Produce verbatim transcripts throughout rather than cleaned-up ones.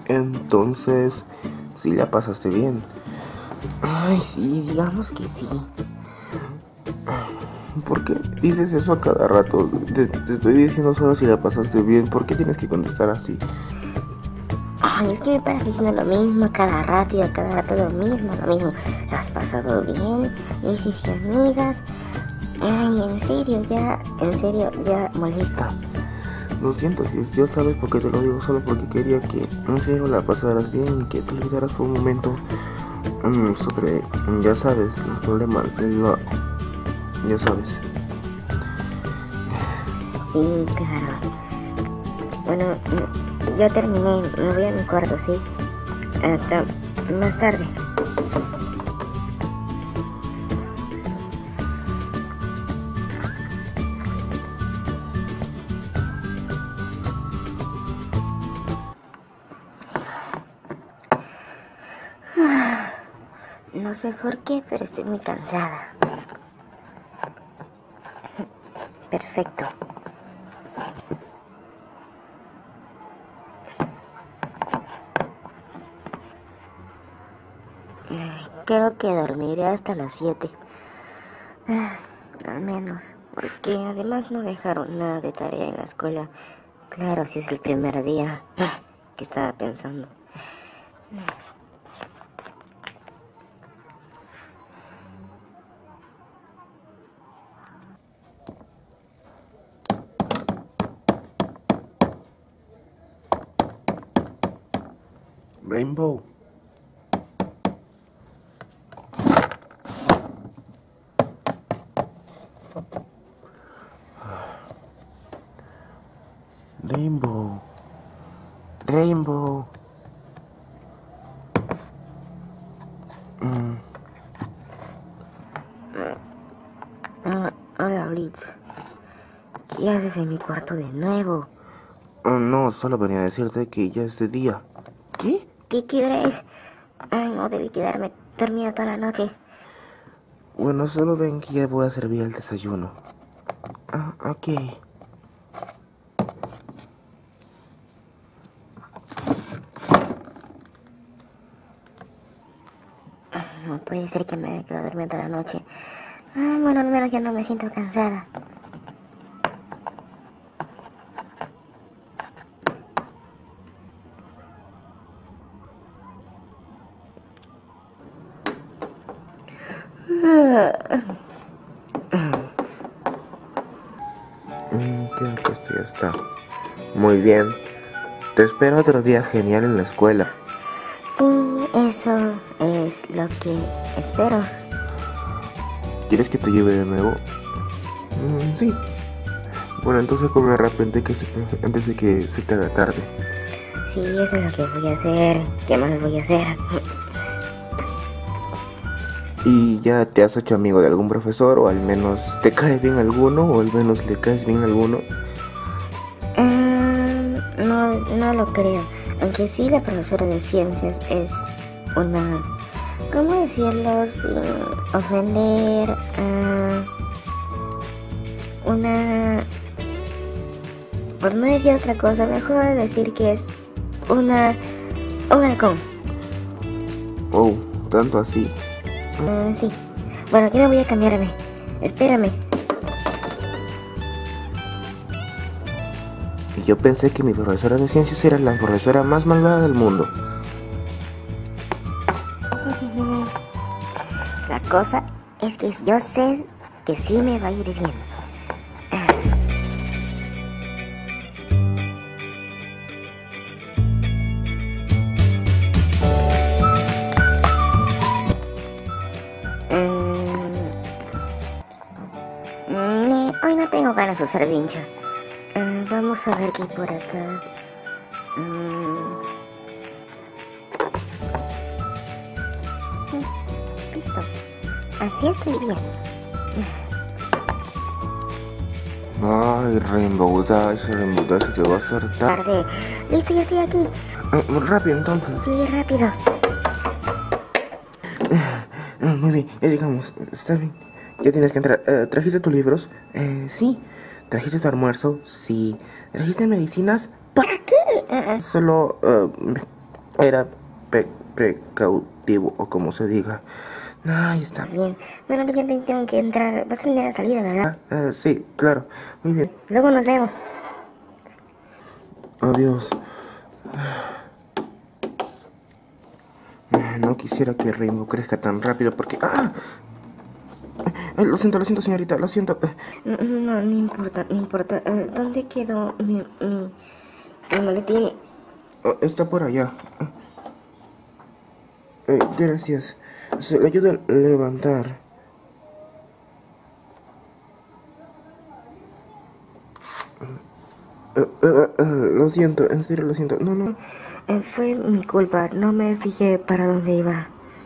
Entonces, sí la pasaste bien. Ay, sí, digamos que sí. ¿Por qué dices eso a cada rato? Te, te estoy diciendo solo si la pasaste bien. ¿Por qué tienes que contestar así? Ay, es que me paras diciendo lo mismo a cada rato y a cada rato lo mismo, lo mismo. ¿Lo has pasado bien? ¿Hiciste amigas? Ay, en serio, ya, en serio, ya molesta. Lo siento, si yo sabes por qué te lo digo, solo porque quería que en serio la pasaras bien y que te olvidaras por un momento um, sobre, ya sabes, los problemas de lo... ya sabes. Sí, claro. Bueno, ya terminé, me voy a mi cuarto, ¿sí? Hasta más tarde. No sé por qué, pero estoy muy cansada. Perfecto. Creo que dormiré hasta las siete. Al menos. Porque además no dejaron nada de tarea en la escuela. Claro, si es el primer día. ¿Qué estaba pensando? Rainbow. Rainbow. Rainbow. Mm. Ah, hola, Blitz. ¿Qué haces en mi cuarto de nuevo? Oh, no, solo venía a decirte que ya es de día. ¿Qué? ¿Qué, qué hora es? Ay, no, debí quedarme dormida toda la noche. Bueno, solo ven que ya voy a servir el desayuno. Ah, ok. No puede ser que me haya quedado dormida toda la noche. Ah, bueno, al menos ya no me siento cansada. Mm, creo que esto ya está. Muy bien. Te espero otro día genial en la escuela. Sí, eso es lo que espero. ¿Quieres que te lleve de nuevo? Mm, sí. Bueno, entonces come rápido antes, que se te, antes de que se te haga tarde. Sí, eso es lo que voy a hacer. ¿Qué más voy a hacer? ¿Y ya te has hecho amigo de algún profesor? ¿O al menos te cae bien alguno? ¿O al menos le caes bien a alguno? Um, no, no lo creo. Aunque sí, la profesora de ciencias es una... ¿Cómo decirlo sin ofender? Uh, una... Por no decir otra cosa, mejor decir que es una... un halcón. Oh, tanto así. Uh, sí. Bueno, yo me voy a cambiarme. Espérame. Y yo pensé que mi profesora de ciencias era la profesora más malvada del mundo. La cosa es que yo sé que sí me va a ir bien. Mm, hoy no tengo ganas de usar vincha. Uh, vamos a ver qué hay por acá. Mm. Listo. Así estoy bien. Ay, Rainbow Dash, Rainbow Dash, te va a hacer tarde. Tarde. Listo, ya estoy aquí. Uh, rápido entonces. Sí, rápido. Uh, muy bien, ya llegamos. Está bien. Ya tienes que entrar. Uh, ¿Trajiste tus libros? Eh, sí. ¿Trajiste tu almuerzo? Sí. ¿Trajiste medicinas? ¿Para qué? Uh -uh. Solo... Uh, Era pe precautivo, o como se diga. Ahí está. Bien. Bueno, yo tengo que entrar. Vas a venir a la salida, ¿verdad? Ah, eh, sí, claro. Muy bien. Luego nos vemos. Adiós. No quisiera que Rainbow crezca tan rápido porque... ¡Ah! Eh, lo siento, lo siento, señorita, lo siento. No, no, no importa, no importa. Eh, ¿Dónde quedó mi, mi, mi maletín? Oh, está por allá. Eh, gracias. Se le ayuda a levantar. Eh, eh, eh, lo siento, en serio lo siento. No, no. Eh, fue mi culpa, no me fijé para dónde iba.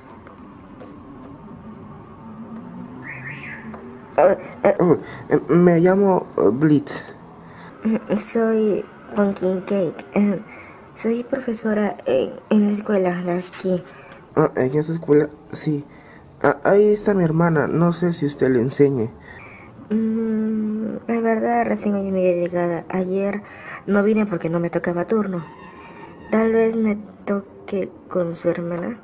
Eh, eh, oh, eh, me llamo uh, Blitz. Soy Pumpkin Cake. Eh, soy profesora en, en la escuela de aquí. Ah, ¿en esa escuela? Sí. Ah, ahí está mi hermana. No sé si usted le enseñe. Mm, la verdad, recién hoy me había llegado. Ayer no vine porque no me tocaba turno. Tal vez me toque con su hermana.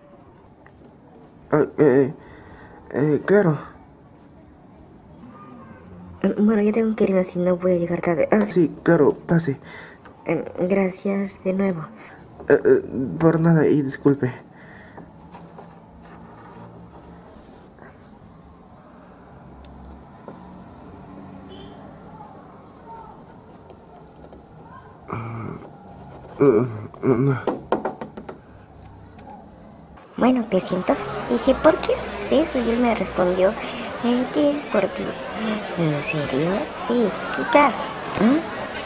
Ah, eh, eh, claro. Bueno, ya tengo que irme, si no voy a llegar tarde. Ah, sí, claro, pase. Eh, gracias de nuevo. Eh, eh, por nada, y disculpe. Bueno, piecitos, dije, ¿por qué haces eso? Y él me respondió, eh, ¿qué es por ti? ¿En serio? Sí, chicas. ¿Eh?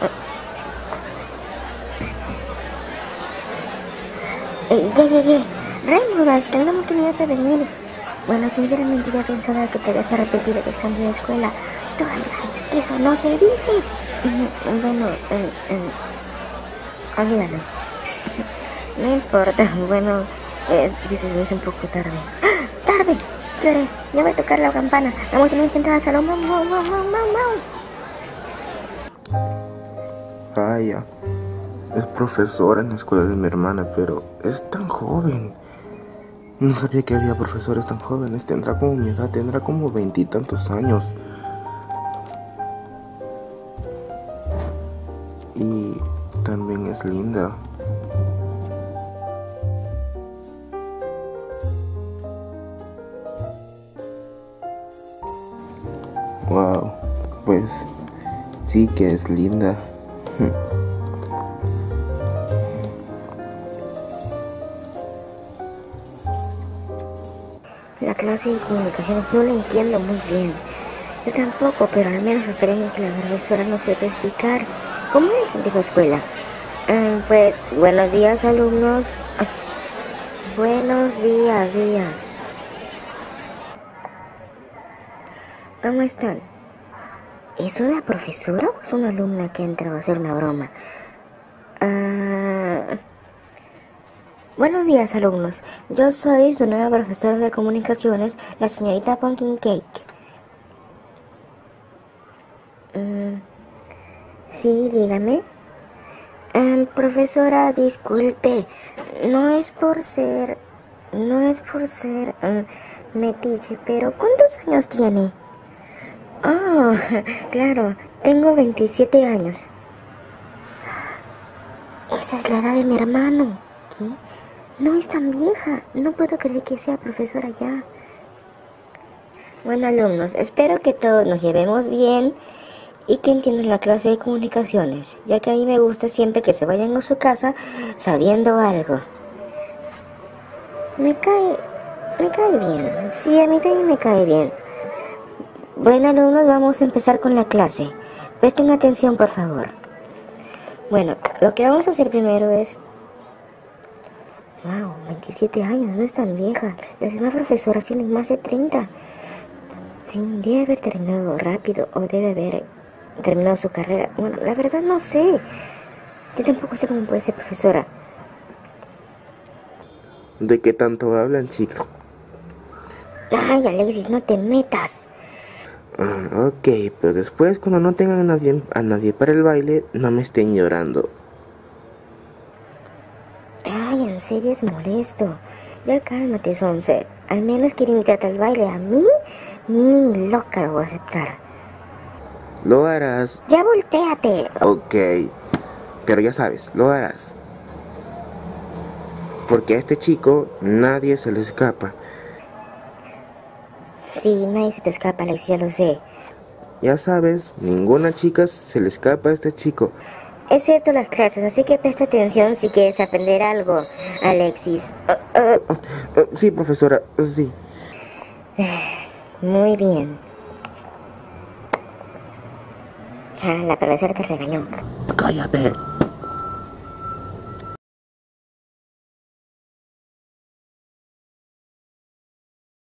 Eh, ya llegué. Rainbow Dash, pensamos que no ibas a venir. Bueno, sinceramente ya pensaba que te habías arrepentido de que cambié de escuela. Twilight, eso no se dice. Bueno, eh, eh, olvídalo. No importa, bueno, eh, dices, me hizo un poco tarde. ¡Ah! ¡Tarde! ¿Qué hora es? Ya va a tocar la campana. Vamos a tener que entrar al salón. ¡Mau, mau, mau, mau, mau! Vaya, es profesora en la escuela de mi hermana, pero es tan joven. No sabía que había profesores tan jóvenes. Tendrá como mi edad, tendrá como veintitantos años. Y también es linda. Wow, pues sí que es linda. La clase de comunicaciones no la entiendo muy bien. Yo tampoco, pero al menos esperemos que la profesora nos sepa explicar. ¿Cómo era en tu escuela? Eh, pues, buenos días, alumnos. Ah, buenos días, días. ¿Cómo están? ¿Es una profesora o es una alumna que entra a hacer una broma? Ah... Buenos días, alumnos. Yo soy su nueva profesora de comunicaciones, la señorita Pumpkin Cake. Mm, sí, dígame. Um, profesora, disculpe. No es por ser... No es por ser um, metiche, pero ¿cuántos años tiene? Oh, claro, tengo veintisiete años. Esa es la edad de mi hermano. ¿Qué? No es tan vieja. No puedo creer que sea profesora ya. Bueno, alumnos, espero que todos nos llevemos bien y que entiendan la clase de comunicaciones, ya que a mí me gusta siempre que se vayan a su casa sabiendo algo. Me cae... me cae bien. Sí, a mí también me cae bien. Bueno, alumnos, vamos a empezar con la clase. Presten atención, por favor. Bueno, lo que vamos a hacer primero es... Wow, veintisiete años, no es tan vieja. Las demás profesoras tienen más de treinta. Sí, debe haber terminado rápido o debe haber terminado su carrera. Bueno, la verdad no sé. Yo tampoco sé cómo puede ser profesora. ¿De qué tanto hablan, chicos? Ay, Alexis, no te metas. Ah, ok, pero después cuando no tengan a nadie, a nadie para el baile, no me estén llorando. Ah, Ay, en serio es molesto. Ya cálmate, Sonce. Al menos quiere invitarte al baile. A mí, ni loca lo voy a aceptar. Lo harás. Ya voltéate. Ok. Pero ya sabes, lo harás. Porque a este chico nadie se le escapa. Sí, nadie se te escapa, Alex, ya lo sé. Ya sabes, ninguna chica se le escapa a este chico. Excepto las clases, así que presta atención si quieres aprender algo, Alexis. Uh, uh. Uh, uh, sí, profesora, uh, sí. Muy bien. Ah, la profesora te regañó. Cállate.